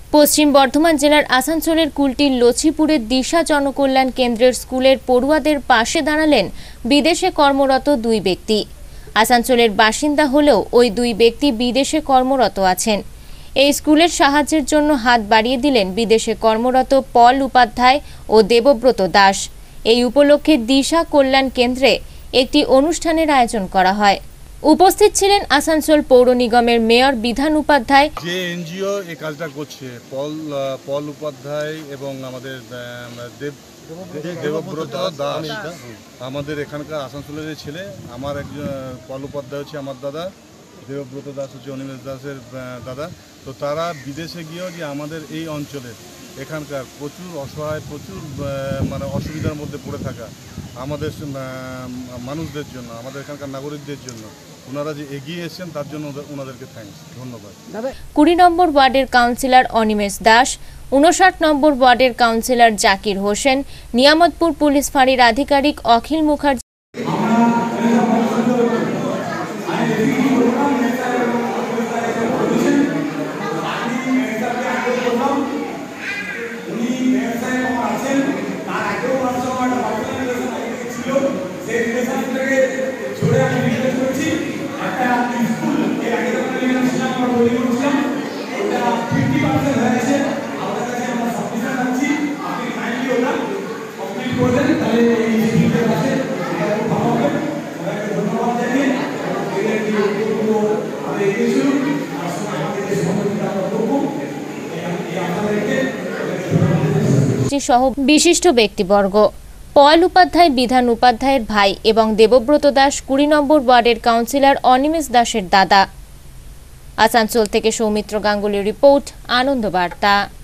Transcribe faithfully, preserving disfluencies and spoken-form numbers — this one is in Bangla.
পশ্চিম বর্ধমান জেলার আসানসোলের কুলটির লছিপুরের দিশা জনকল্যাণ কেন্দ্রের স্কুলের পড়ুয়াদের পাশে দাঁড়ালেন বিদেশে কর্মরত দুই ব্যক্তি। আসানসোলের বাসিন্দা হলেও ওই দুই ব্যক্তি বিদেশে কর্মরত আছেন। এই স্কুলের সাহায্যের জন্য হাত বাড়িয়ে দিলেন বিদেশে কর্মরত পল উপাধ্যায় ও দেবব্রত দাস। এই উপলক্ষে দিশা কল্যাণ কেন্দ্রে একটি অনুষ্ঠানের আয়োজন করা হয়। উপস্থিত ছিলেন আসানসোল পৌর নিগমের মেয়র বিধান উপাধ্যায়। যে এনজিও এই কাজটা করছে পল পল উপাধ্যায় এবং আমাদের দেব দেবব্রত দাস, আমাদের এখানকার আসানসোলের ছেলে। আমার একজন পল উপাধ্যায় হচ্ছে আমার দাদা, দেবব্রত দাস হচ্ছে অনিমেষ দাসের দাদা। তো তারা বিদেশে গিয়েও যে আমাদের এই অঞ্চলে এখানকার প্রচুর অসহায়, প্রচুর মানে অসুবিধার মধ্যে পড়ে থাকা আমাদের মানুষদের জন্য, আমাদের এখানকার নাগরিকদের জন্য ওনারা যে এগিয়ে এসেছেন তার জন্য ওনাদেরকে থ্যাঙ্কস, ধন্যবাদ। কুড়ি নম্বর ওয়ার্ডের কাউন্সিলর অনিমেষ দাস, উনষাট নম্বর ওয়ার্ডের কাউন্সিলর জাকির হোসেন, নিয়ামতপুর পুলিশ ফাঁড়ির আধিকারিক অখিল মুখার্জি সহ বিশিষ্ট ব্যক্তিবর্গ। পল উপাধ্যায় বিধান উপাধ্যায়ের ভাই এবং দেবব্রত দাস কুড়ি নম্বর ওয়ার্ডের কাউন্সিলর অনিমেষ দাসের দাদা। আসানসোল থেকে সৌমিত্র গাঙ্গুলির রিপোর্ট, আনন্দ বার্তা।